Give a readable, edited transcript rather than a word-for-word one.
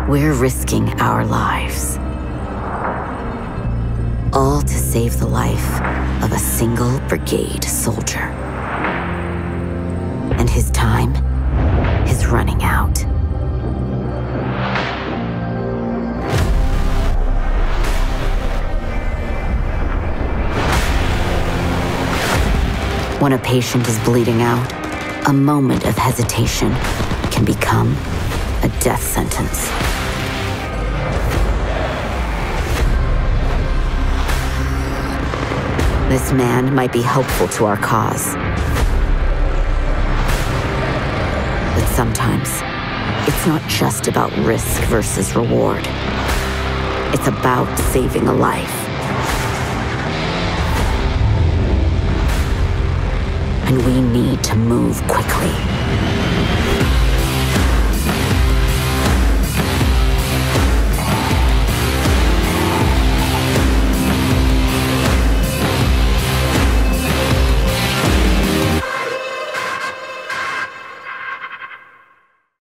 we're risking our lives. All to save the life of a single brigade soldier. And his time is running out. When a patient is bleeding out, a moment of hesitation can become a death sentence. This man might be helpful to our cause. But sometimes, it's not just about risk versus reward. It's about saving a life. And we need to move quickly.